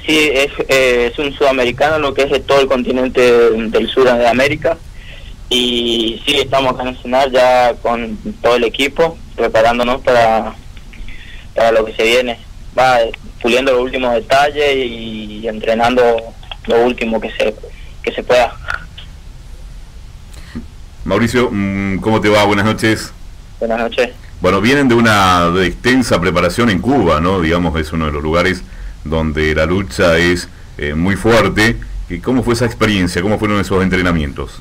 Sí, es un sudamericano, lo que es de todo el continente del sur de América. Y sí, estamos acá en el Senar ya con todo el equipo, preparándonos para lo que se viene. Va puliendo los últimos detalles y entrenando lo último que se pueda. Mauricio, ¿cómo te va? Buenas noches. Buenas noches. Bueno, vienen de extensa preparación en Cuba, ¿no? Digamos, es uno de los lugares donde la lucha es muy fuerte. ¿Y cómo fue esa experiencia? ¿Cómo fueron esos entrenamientos?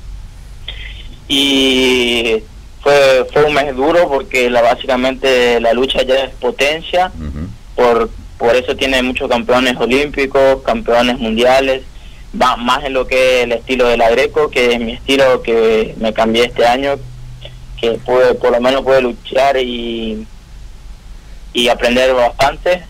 Y fue un mes duro porque básicamente la lucha ya es potencia. Por eso tiene muchos campeones olímpicos, campeones mundiales, va más en lo que es el estilo de la Greco, que es mi estilo que me cambié este año, que por lo menos pude luchar y aprender bastante.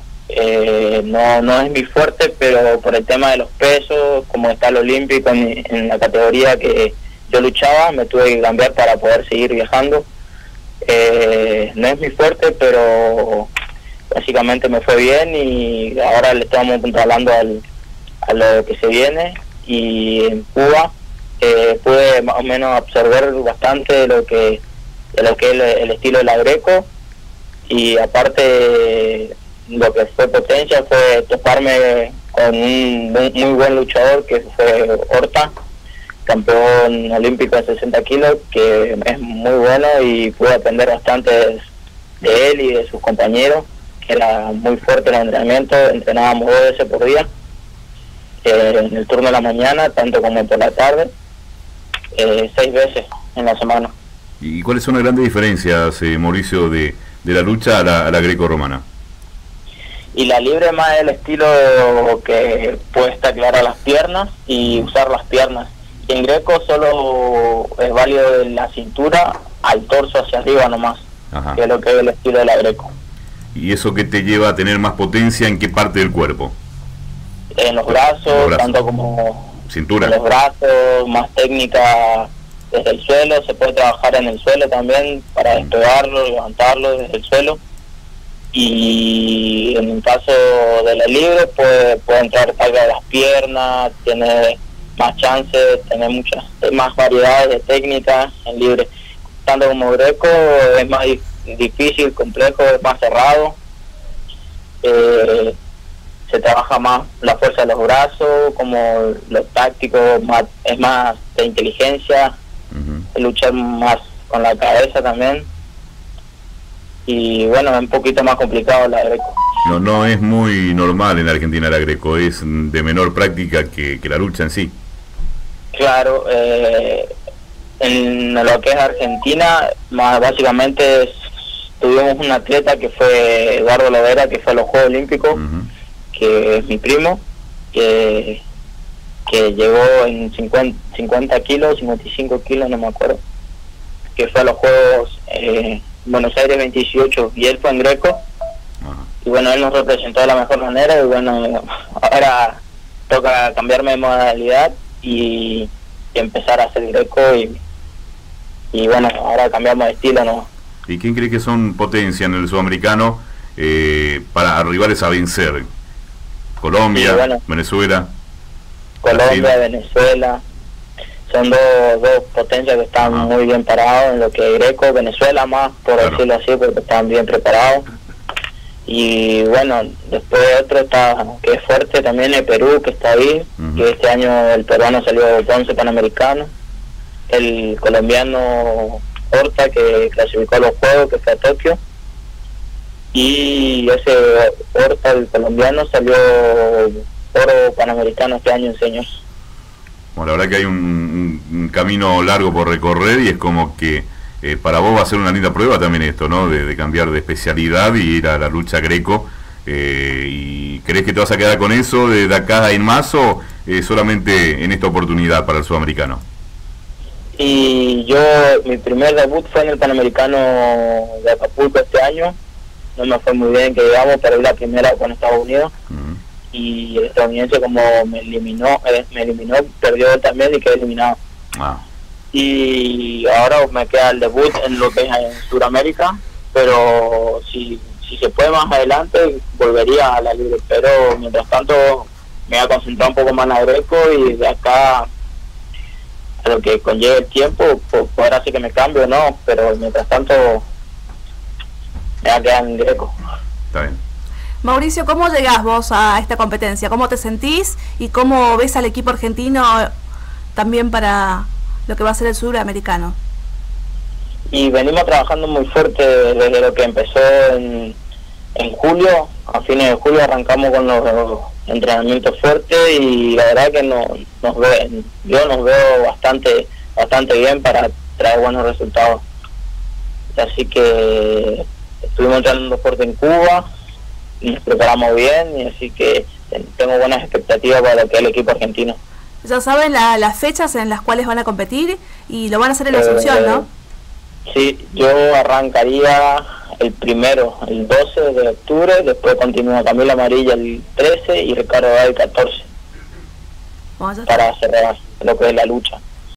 No es mi fuerte, pero por el tema de los pesos, como está el olímpico en la categoría que yo luchaba, me tuve que cambiar para poder seguir viajando. No es mi fuerte, pero básicamente me fue bien y ahora le estamos controlando a lo que se viene. Y en Cuba pude más o menos absorber bastante de lo que es el estilo de la Greco, y aparte lo que fue potencia fue toparme con un muy buen luchador que fue Horta, campeón olímpico de 60 kilos, que es muy bueno, y pude aprender bastante de él y de sus compañeros, que era muy fuerte en el entrenamiento. Entrenábamos 2 veces por día, en el turno de la mañana, tanto como por la tarde, 6 veces en la semana. ¿Y cuáles son las grandes diferencias, Mauricio, de la lucha a la greco-romana? Y la libre más el estilo que puede estar a las piernas y usar las piernas. Y en Greco solo es válido de la cintura al torso hacia arriba nomás. Ajá. Que es lo que es el estilo de la Greco. ¿Y eso qué te lleva a tener más potencia en qué parte del cuerpo? En los brazos, tanto como cintura. En los brazos, más técnica desde el suelo. Se puede trabajar en el suelo también para despegarlo, levantarlo desde el suelo. Y en el caso de la libre puede entrar carga de las piernas, tiene más chances, tener más variedades de técnicas en libre. Tanto como Greco es más difícil, complejo, es más cerrado. Se trabaja más la fuerza de los brazos, como lo táctico, es más de inteligencia, luchar más con la cabeza también. Y bueno, es un poquito más complicado la Greco. No es muy normal en Argentina la Greco, es de menor práctica que la lucha en sí. Claro, en lo que es Argentina, básicamente tuvimos un atleta que fue Eduardo Lovera, que fue a los Juegos Olímpicos, que es mi primo, que llegó en 50 kilos, 55 kilos, no me acuerdo, que fue a los Juegos Buenos Aires 2018, y él fue en Greco. Y bueno, él nos representó de la mejor manera, y bueno, ahora toca cambiarme de modalidad y empezar a hacer Greco, y bueno, ahora cambiamos de estilo, ¿no? ¿Y quién cree que son potencia en el sudamericano para rivales a vencer? Colombia, sí, bueno, Venezuela. Colombia, Brasil. Venezuela, son dos potencias que están muy bien parados en lo que es Greco. Venezuela más, por decirlo así, porque están bien preparados. Y bueno, después otro está que es fuerte también, el Perú, que está ahí, que este año el peruano salió bronce panamericano. El colombiano Horta, que clasificó a los Juegos, que fue a Tokio. Y ese Horta, el colombiano, salió oro panamericano este año en seniors. Bueno, la verdad que hay un camino largo por recorrer, y es como que para vos va a ser una linda prueba también esto, ¿no? De cambiar de especialidad y ir a la lucha Greco. ¿Y crees que te vas a quedar con eso de acá en más, o solamente en esta oportunidad para el sudamericano? Y mi primer debut fue en el Panamericano de Acapulco este año. No me fue muy bien, que digamos, pero es la primera con Estados Unidos. Y el estadounidense, como me eliminó, perdió él también y quedé eliminado. Y ahora me queda el debut en lo que es en Sudamérica, pero si si se puede más adelante volvería a la libre, pero mientras tanto me voy a concentrar un poco más en la Greco y de acá a lo que conlleve el tiempo, poder hacer que me cambie o no, pero mientras tanto me voy a quedar en Greco. Está bien. Mauricio, ¿cómo llegás vos a esta competencia? ¿Cómo te sentís y cómo ves al equipo argentino también para lo que va a ser el suramericano? Y venimos trabajando muy fuerte desde lo que empezó en julio. A fines de julio arrancamos con los entrenamientos fuertes y la verdad que yo nos veo bastante bien para traer buenos resultados. Así que estuvimos entrenando fuerte en Cuba, nos preparamos bien y así que tengo buenas expectativas para lo que es el equipo argentino. Ya saben las fechas en las cuales van a competir y lo van a hacer en la Asunción, ¿no? Sí, yo arrancaría el 12 de octubre, después continúa Camila Amarilla el 13 y Ricardo Bay el 14 para cerrar lo que es la lucha.